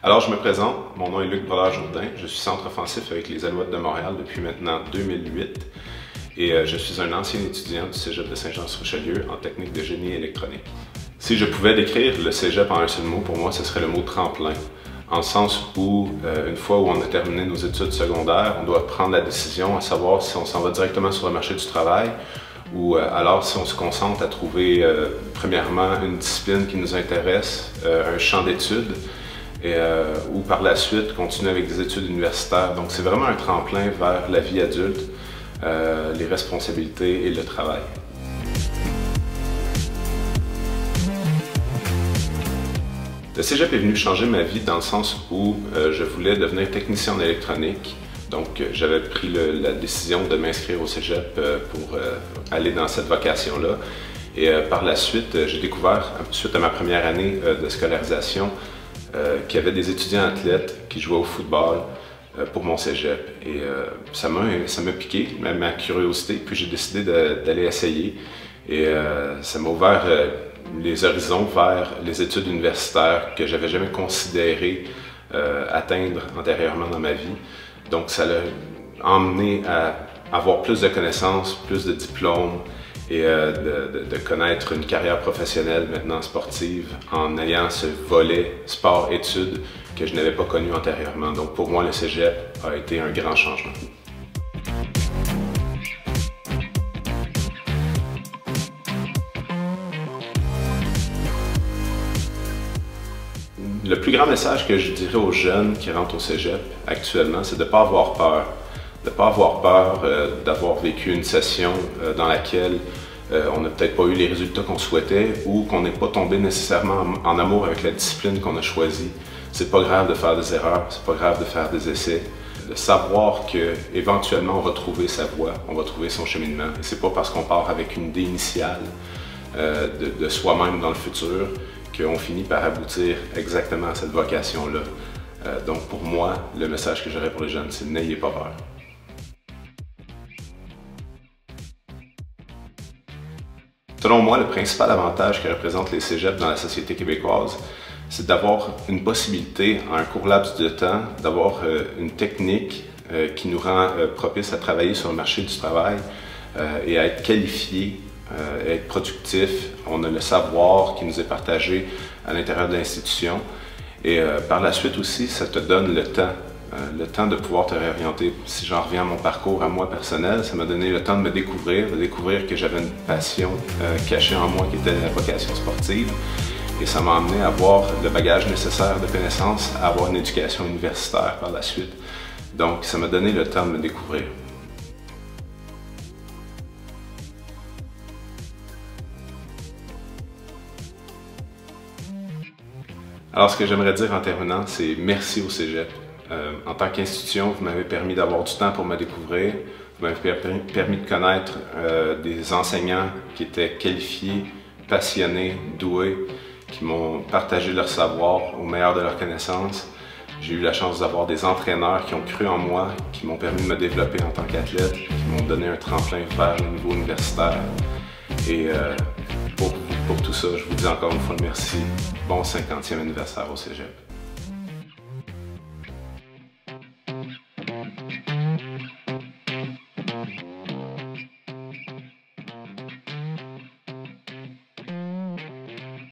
Alors, je me présente, mon nom est Luc Brodeur-Jourdain, je suis centre offensif avec les Alouettes de Montréal depuis maintenant 2008 et je suis un ancien étudiant du Cégep de Saint-Jean-sur-Richelieu en technique de génie électronique. Si je pouvais décrire le Cégep en un seul mot, pour moi, ce serait le mot tremplin, en le sens où, une fois où on a terminé nos études secondaires, on doit prendre la décision à savoir si on s'en va directement sur le marché du travail ou alors si on se concentre à trouver, premièrement, une discipline qui nous intéresse, un champ d'études, ou par la suite continuer avec des études universitaires. Donc c'est vraiment un tremplin vers la vie adulte, les responsabilités et le travail. Le Cégep est venu changer ma vie dans le sens où je voulais devenir technicien en électronique. Donc j'avais pris la décision de m'inscrire au Cégep pour aller dans cette vocation-là. Et par la suite, j'ai découvert, suite à ma première année de scolarisation, qu'il y avait des étudiants athlètes qui jouaient au football pour mon cégep. Et ça m'a piqué, ma curiosité, puis j'ai décidé d'aller essayer. Et ça m'a ouvert les horizons vers les études universitaires que j'avais jamais considéré atteindre antérieurement dans ma vie. Donc ça l'a emmené à avoir plus de connaissances, plus de diplômes, et de connaître une carrière professionnelle maintenant sportive en ayant ce volet sport-études que je n'avais pas connu antérieurement. Donc pour moi, le Cégep a été un grand changement. Le plus grand message que je dirais aux jeunes qui rentrent au Cégep actuellement, c'est de ne pas avoir peur. De ne pas avoir peur d'avoir vécu une session dans laquelle on n'a peut-être pas eu les résultats qu'on souhaitait ou qu'on n'est pas tombé nécessairement en amour avec la discipline qu'on a choisie. C'est pas grave de faire des erreurs, c'est pas grave de faire des essais. De savoir qu'éventuellement on va trouver sa voie, on va trouver son cheminement. Et c'est pas parce qu'on part avec une idée initiale de soi-même dans le futur qu'on finit par aboutir exactement à cette vocation-là. Donc pour moi, le message que j'aurais pour les jeunes, c'est n'ayez pas peur. Selon moi, le principal avantage que représentent les cégeps dans la société québécoise, c'est d'avoir une possibilité, en un court laps de temps, d'avoir une technique qui nous rend propice à travailler sur le marché du travail et à être qualifié, à être productif. On a le savoir qui nous est partagé à l'intérieur de l'institution et par la suite aussi, ça te donne le temps de pouvoir te réorienter. Si j'en reviens à mon parcours, à moi personnel, ça m'a donné le temps de découvrir que j'avais une passion cachée en moi qui était la vocation sportive. Et ça m'a amené à avoir le bagage nécessaire de connaissances, à avoir une éducation universitaire par la suite. Donc ça m'a donné le temps de me découvrir. Alors ce que j'aimerais dire en terminant, c'est merci au Cégep. En tant qu'institution, vous m'avez permis d'avoir du temps pour me découvrir, vous m'avez permis de connaître des enseignants qui étaient qualifiés, passionnés, doués, qui m'ont partagé leur savoir au meilleur de leurs connaissances. J'ai eu la chance d'avoir des entraîneurs qui ont cru en moi, qui m'ont permis de me développer en tant qu'athlète, qui m'ont donné un tremplin vers le niveau universitaire. Et pour tout ça, je vous dis encore une fois merci. Bon 50e anniversaire au Cégep.